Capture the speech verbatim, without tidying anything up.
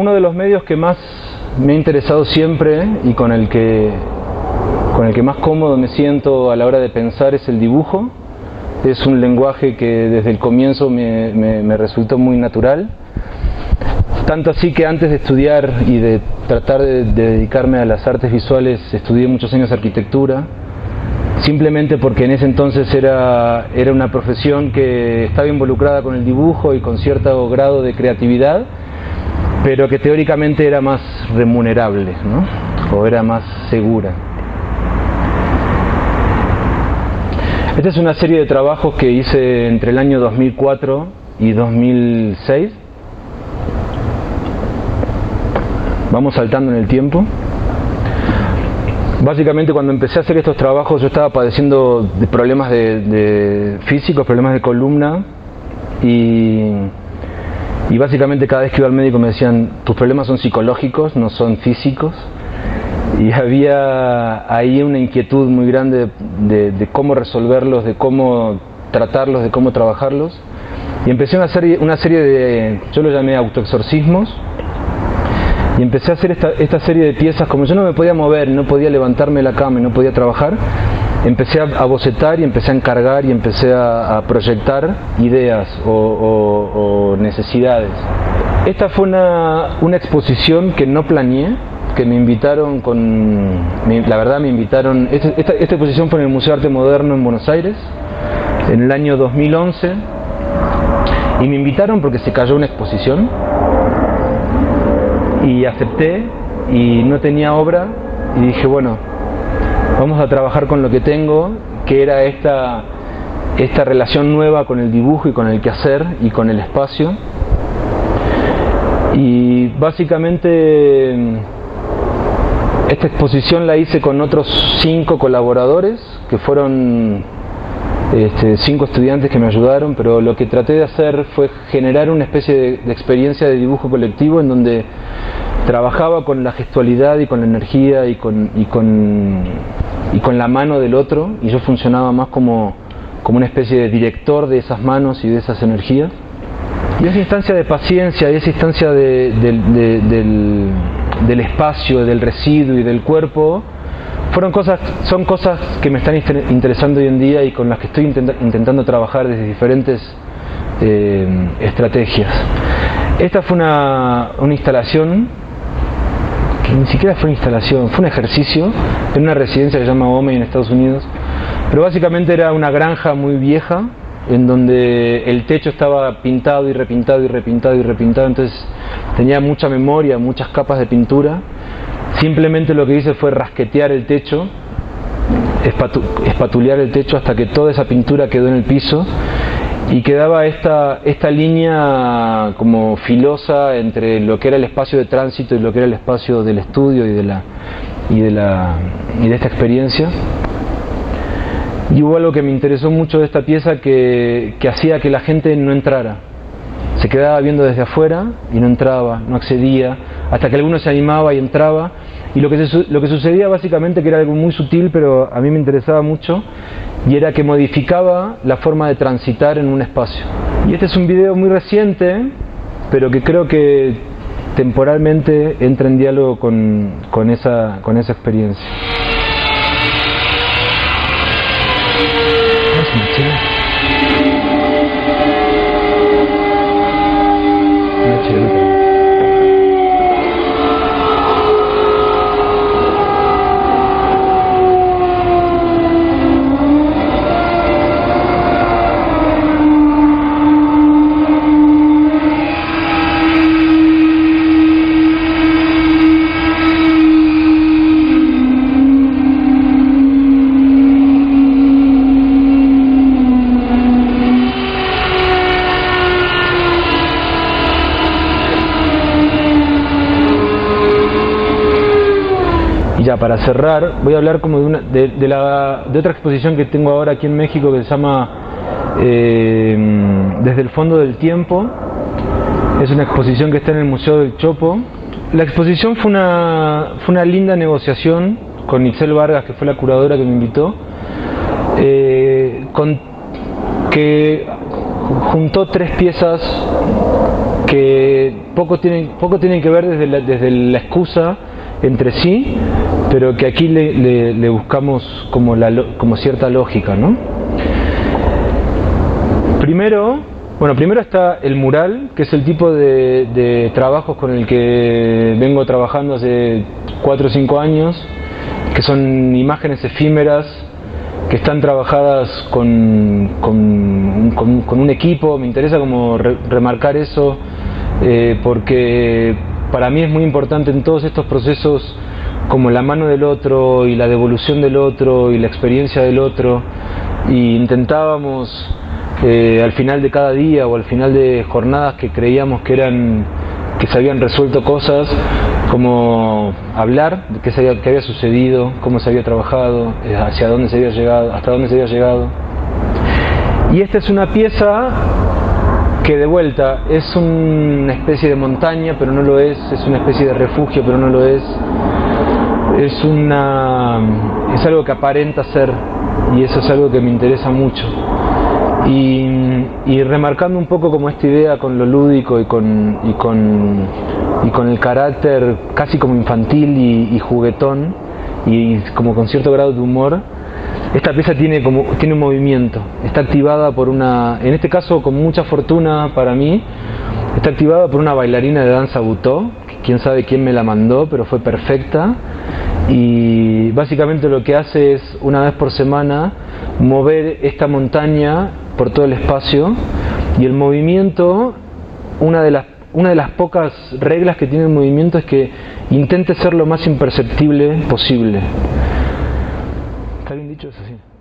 uno de los medios que más me ha interesado siempre y con el que, con el que más cómodo me siento a la hora de pensar es el dibujo. Es un lenguaje que desde el comienzo me, me, me resultó muy natural. Tanto así que antes de estudiar y de tratar de, de dedicarme a las artes visuales, estudié muchos años arquitectura, simplemente porque en ese entonces era, era una profesión que estaba involucrada con el dibujo y con cierto grado de creatividad, pero que teóricamente era más remunerable, ¿no? O era más segura. Esta es una serie de trabajos que hice entre el año dos mil cuatro y dos mil seis. Vamos saltando en el tiempo. Básicamente cuando empecé a hacer estos trabajos yo estaba padeciendo de problemas de, de físicos, problemas de columna y, y básicamente cada vez que iba al médico me decían: tus problemas son psicológicos, no son físicos. Y había ahí una inquietud muy grande de, de, de cómo resolverlos, de cómo tratarlos, de cómo trabajarlos. Y empecé una serie, una serie de, yo lo llamé autoexorcismos. Y empecé a hacer esta, esta serie de piezas. Como yo no me podía mover, no podía levantarme de la cama y no podía trabajar, empecé a, a bocetar y empecé a encargar y empecé a, a proyectar ideas o, o, o necesidades. Esta fue una, una exposición que no planeé, que me invitaron con... Me, la verdad me invitaron... Esta, esta, esta exposición fue en el Museo de Arte Moderno en Buenos Aires, en el año dos mil once, y me invitaron porque se cayó una exposición. Y acepté y no tenía obra y dije, bueno, vamos a trabajar con lo que tengo, que era esta, esta relación nueva con el dibujo y con el quehacer y con el espacio. Y básicamente esta exposición la hice con otros cinco colaboradores, que fueron este, cinco estudiantes que me ayudaron, pero lo que traté de hacer fue generar una especie de, de experiencia de dibujo colectivo en donde trabajaba con la gestualidad y con la energía y con, y con, y con la mano del otro, y yo funcionaba más como, como una especie de director de esas manos y de esas energías. Y esa instancia de paciencia y esa instancia de, de, de, del, del espacio, del residuo y del cuerpo fueron cosas, son cosas que me están interesando hoy en día y con las que estoy intent, intentando trabajar desde diferentes eh, estrategias. Esta fue una, una instalación que ni siquiera fue una instalación, fue un ejercicio en una residencia que se llama Omey en Estados Unidos, pero básicamente era una granja muy vieja en donde el techo estaba pintado y repintado y repintado y repintado, entonces tenía mucha memoria, muchas capas de pintura. Simplemente lo que hice fue rasquetear el techo, espatu espatulear el techo hasta que toda esa pintura quedó en el piso y quedaba esta, esta línea como filosa entre lo que era el espacio de tránsito y lo que era el espacio del estudio y de, la, y de, la, y de esta experiencia. Y hubo algo que me interesó mucho de esta pieza que, que hacía que la gente no entrara. Se quedaba viendo desde afuera y no entraba, no accedía, hasta que alguno se animaba y entraba. Y lo que, se, lo que sucedía básicamente, que era algo muy sutil, pero a mí me interesaba mucho, y era que modificaba la forma de transitar en un espacio. Y este es un video muy reciente, pero que creo que temporalmente entra en diálogo con, con, esa, con esa experiencia. Ya para cerrar, voy a hablar como de, una, de, de, la, de otra exposición que tengo ahora aquí en México que se llama eh, Desde el fondo del tiempo. Es una exposición que está en el Museo del Chopo. La exposición fue una, fue una linda negociación con Itzel Vargas, que fue la curadora que me invitó, eh, con, que juntó tres piezas que poco tienen, poco tienen que ver desde la, desde la excusa entre sí, pero que aquí le, le, le buscamos como, la, como cierta lógica, ¿no? Primero, bueno, primero está el mural, que es el tipo de, de trabajos con el que vengo trabajando hace cuatro o cinco años, que son imágenes efímeras, que están trabajadas con, con, con, con un equipo. Me interesa como re, remarcar eso, eh, porque para mí es muy importante en todos estos procesos, como la mano del otro y la devolución del otro y la experiencia del otro, y intentábamos eh, al final de cada día o al final de jornadas que creíamos que eran que se habían resuelto cosas, como hablar de qué, se había, qué había sucedido, cómo se había trabajado, hacia dónde se había llegado, hasta dónde se había llegado. Y esta es una pieza que, de vuelta, es una especie de montaña, pero no lo es, es una especie de refugio, pero no lo es. Es una es algo que aparenta ser, y eso es algo que me interesa mucho. Y, y remarcando un poco como esta idea con lo lúdico y con, y con, y con el carácter casi como infantil y, y juguetón, y como con cierto grado de humor, esta pieza tiene, como, tiene un movimiento, está activada por una, en este caso con mucha fortuna para mí, está activada por una bailarina de danza butó, quién sabe quién me la mandó, pero fue perfecta. Y básicamente lo que hace es, una vez por semana, mover esta montaña por todo el espacio, y el movimiento, una de las, una de las pocas reglas que tiene el movimiento es que intente ser lo más imperceptible posible. ¿Está bien dicho eso? Sí.